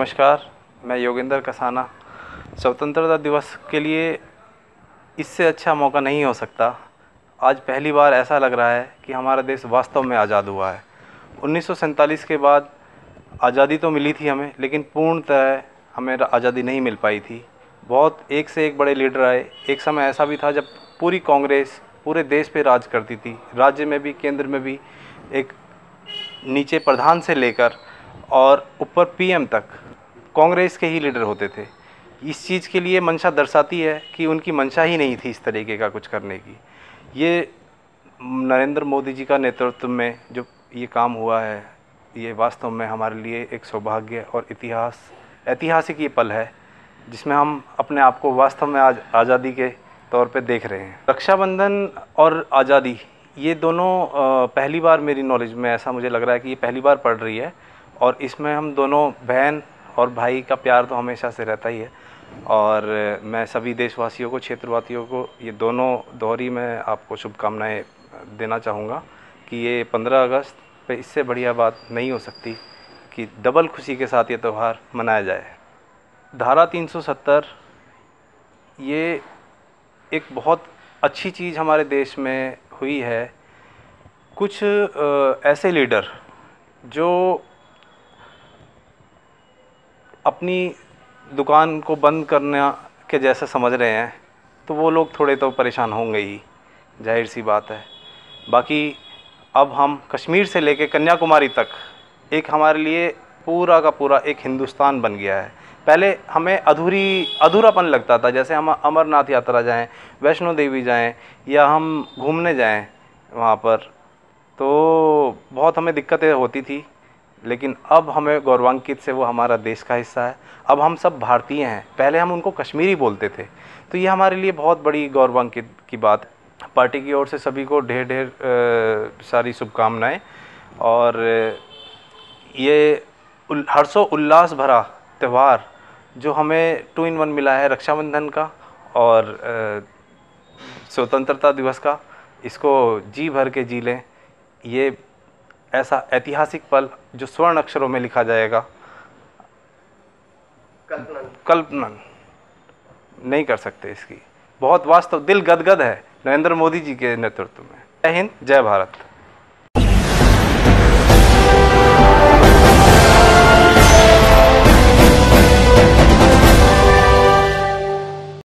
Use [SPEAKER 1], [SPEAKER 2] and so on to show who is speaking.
[SPEAKER 1] नमस्कार, मैं योगेंद्र कसाना। स्वतंत्रता दिवस के लिए इससे अच्छा मौका नहीं हो सकता। आज पहली बार ऐसा लग रहा है कि हमारा देश वास्तव में आज़ाद हुआ है। 1947 के बाद आज़ादी तो मिली थी हमें, लेकिन पूर्णतः हमें आज़ादी नहीं मिल पाई थी। बहुत एक से एक बड़े लीडर आए। एक समय ऐसा भी था जब पूरी कांग्रेस पूरे देश पे राज करती थी, राज्य में भी, केंद्र में भी। एक नीचे प्रधान से लेकर और ऊपर पीएम तक कांग्रेस के ही लीडर होते थे। इस चीज़ के लिए मंशा दर्शाती है कि उनकी मंशा ही नहीं थी इस तरीके का कुछ करने की। ये नरेंद्र मोदी जी का नेतृत्व में जो ये काम हुआ है, ये वास्तव में हमारे लिए एक सौभाग्य और ऐतिहासिक ये पल है, जिसमें हम अपने आप को वास्तव में आज आज़ादी के तौर पे देख रहे हैं। रक्षाबंधन और आज़ादी ये दोनों पहली बार मेरी नॉलेज में ऐसा मुझे लग रहा है कि ये पहली बार पड़ रही है, और इसमें हम दोनों बहन और भाई का प्यार तो हमेशा से रहता ही है। और मैं सभी देशवासियों को, क्षेत्रवासियों को, ये दोनों दोहरी में आपको शुभकामनाएं देना चाहूँगा कि ये 15 अगस्त पे इससे बढ़िया बात नहीं हो सकती कि डबल खुशी के साथ ये त्यौहार मनाया जाए। धारा 370 ये एक बहुत अच्छी चीज़ हमारे देश में हुई है। कुछ ऐसे लीडर जो अपनी दुकान को बंद करने के जैसे समझ रहे हैं, तो वो लोग थोड़े तो परेशान होंगे ही, जाहिर सी बात है। बाकी अब हम कश्मीर से लेकर कन्याकुमारी तक एक हमारे लिए पूरा का पूरा एक हिंदुस्तान बन गया है। पहले हमें अधूरापन लगता था, जैसे हम अमरनाथ यात्रा जाएं, वैष्णो देवी जाएं, या हम घूमने जाएं वहाँ पर, तो बहुत हमें दिक्कतें होती थी। लेकिन अब हमें गौरवान्वित से वो हमारा देश का हिस्सा है। अब हम सब भारतीय हैं। पहले हम उनको कश्मीरी बोलते थे, तो ये हमारे लिए बहुत बड़ी गौरवान्वित की बात है। पार्टी की ओर से सभी को ढेर ढेर सारी शुभकामनाएं। और ये हर्षोल्लास भरा त्यौहार जो हमें 2 in 1 मिला है, रक्षाबंधन का और स्वतंत्रता दिवस का, इसको जी भर के जी लें। ये ऐसा ऐतिहासिक पल जो स्वर्ण अक्षरों में लिखा जाएगा, कल्पना नहीं कर सकते इसकी। बहुत वास्तव, दिल गदगद है नरेंद्र मोदी जी के नेतृत्व में। जय हिंद, जय भारत।